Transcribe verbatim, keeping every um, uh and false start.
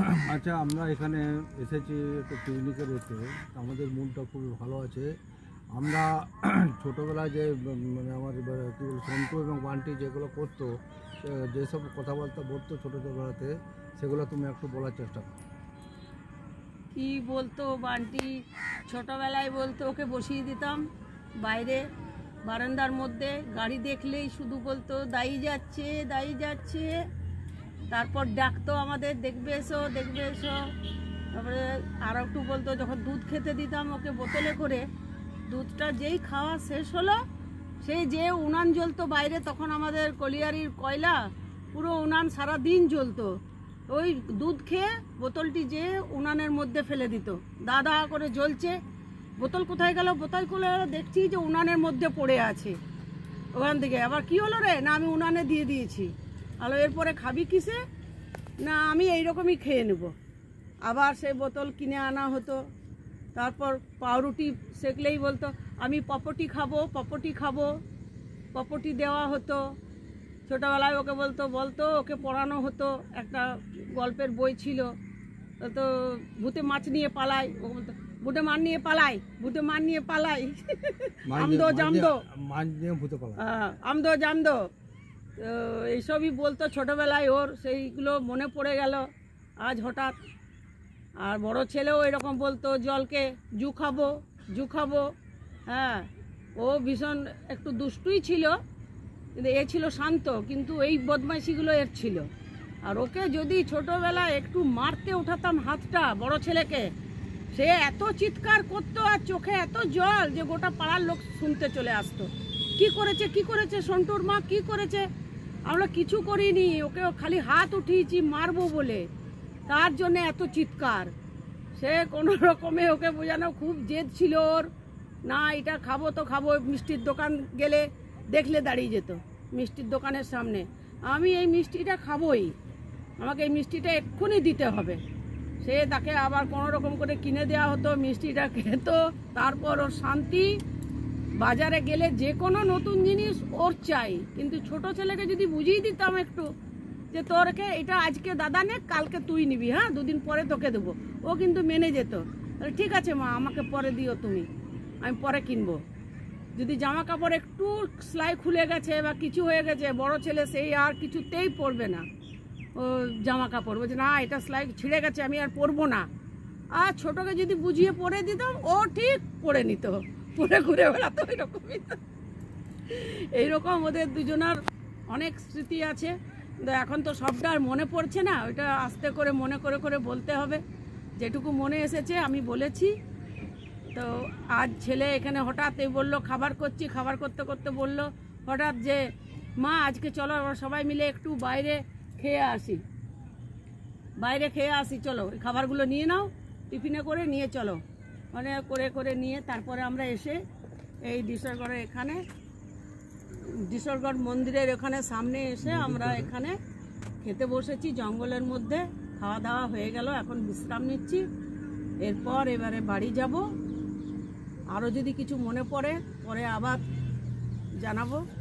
আচ্ছা, আমরা এখানে এসেছি একটা পিকনিকের এতে, আমাদের মনটা খুবই ভালো আছে। আমরা ছোটোবেলায় যে মানে আমার কী বলে সন্তু এবং বান্টি যেগুলো করতো, যেসব কথাবার্তা বলতো ছোটোবেলাতে, সেগুলো তুমি একটু বলার চেষ্টা করো। কি বলতো বান্টি? ছোটোবেলায় বলতো ওকে বসিয়ে দিতাম বাইরে বারান্দার মধ্যে, গাড়ি দেখলেই শুধু বলতো দাই যাচ্ছে দাই যাচ্ছে। তারপর ডাকতো আমাদের, দেখবে এসো দেখবে এসো। তারপরে আরও একটু বলতো, যখন দুধ খেতে দিতাম ওকে বোতলে করে, দুধটা যেই খাওয়া শেষ হলো, সেই যে উনান জ্বলতো বাইরে, তখন আমাদের কলিয়ারির কয়লা, পুরো উনান সারা দিন জ্বলতো। ওই দুধ খেয়ে বোতলটি যে উনানের মধ্যে ফেলে দিত, দাদা করে জ্বলছে। বোতল কোথায় গেল, বোতল খুলে দেখছি যে উনানের মধ্যে পড়ে আছে। ওখান থেকে আবার কি হলো রে, না আমি উনানে দিয়ে দিয়েছি। আলো এরপরে খাবি কিসে, না আমি এইরকমই খেয়ে নেব। আবার সেই বোতল কিনে আনা হতো। তারপর পাউরুটি সেকলেই বলতো আমি পপটি খাবো পপটি খাবো, পপটি দেওয়া হতো। ছোটোবেলায় ওকে বলতো বলতো ওকে পড়ানো হতো, একটা গল্পের বই ছিল, তো ভূতে মাছ নিয়ে পালাই, ও বলতো ভূতে মাছ নিয়ে পালাই, ভূতে মাছ নিয়ে পালাই, আমদো জামদো, হ্যাঁ আমদো জামদো। তো এইসবই বলতো ছোটোবেলায়, ওর সেইগুলো মনে পড়ে গেল আজ হঠাৎ। আর বড় ছেলেও এরকম বলতো জলকে জু খাবো জু খাবো। হ্যাঁ, ও ভীষণ একটু দুষ্টুই ছিল, কিন্তু এ ছিল শান্ত, কিন্তু এই বদমাইশিগুলো এর ছিল। আর ওকে যদি ছোটোবেলায় একটু মারতে উঠাতাম হাতটা, বড় ছেলেকে, সে এত চিৎকার করতো আর চোখে এত জল যে গোটা পাড়ার লোক শুনতে চলে আসতো। কি করেছে কি করেছে সন্টুর মা, কি করেছে? আমরা কিছু করিনি, ওকে খালি হাত উঠিয়েছি মারবো বলে, তার জন্য এত চিৎকার। সে কোনো রকমে ওকে বোঝানো, খুব জেদ ছিল ওর, না এটা খাবো তো খাবো। মিষ্টির দোকান গেলে দেখলে দাঁড়িয়ে যেত মিষ্টির দোকানের সামনে, আমি এই মিষ্টিটা খাবোই, আমাকে এই মিষ্টিটা এক্ষুনি দিতে হবে। সে তাকে আবার কোনো রকম করে কিনে দেওয়া হতো, মিষ্টিটা খেত। তারপর ওর শান্তি। বাজারে গেলে যে কোনো নতুন জিনিস ওর চাই, কিন্তু ছোট ছেলেকে যদি বুঝিয়ে দিতাম একটু যে তোরকে এটা আজকে দাদা নে, কালকে তুই নিবি, হ্যাঁ দুদিন পরে তোকে দেবো, ও কিন্তু মেনে যেত। ঠিক আছে মা, আমাকে পরে দিও তুমি, আমি পরে কিনবো। যদি জামা কাপড় একটু সেলাই খুলে গেছে বা কিছু হয়ে গেছে, বড় ছেলে সেই আর কিছুতেই পরবে না ও জামা কাপড়, বলছে না এটা সেলাই ছিঁড়ে গেছে আমি আর পরবো না। আর ছোটকে যদি বুঝিয়ে পরে দিতাম, ও ঠিক পরে নিত, পরে ঘুরে বেড়াতো। এরকমই এইরকম ওদের দুজনার অনেক স্মৃতি আছে, কিন্তু এখন তো সবটা আর মনে পড়ছে না। ওইটা আস্তে করে মনে করে করে বলতে হবে, যেটুকু মনে এসেছে আমি বলেছি। তো আজ ছেলে এখানে হঠাৎ এই বললো খাবার করছি, খাবার করতে করতে বলল হঠাৎ যে মা আজকে চলো সবাই মিলে একটু বাইরে খেয়ে আসি, বাইরে খেয়ে আসি চলো, এই খাবারগুলো নিয়ে নাও, টিফিনে করে নিয়ে চলো। মানে করে করে নিয়ে তারপরে আমরা এসে এই ডিসরগড়ে এখানে ডিসরগড় মন্দিরের এখানে সামনে এসে আমরা এখানে খেতে বসেছি জঙ্গলের মধ্যে। খাওয়া দাওয়া হয়ে গেল, এখন বিশ্রাম নিচ্ছি। এরপর এবারে বাড়ি যাব। আরও যদি কিছু মনে পড়ে পরে আবার জানাবো।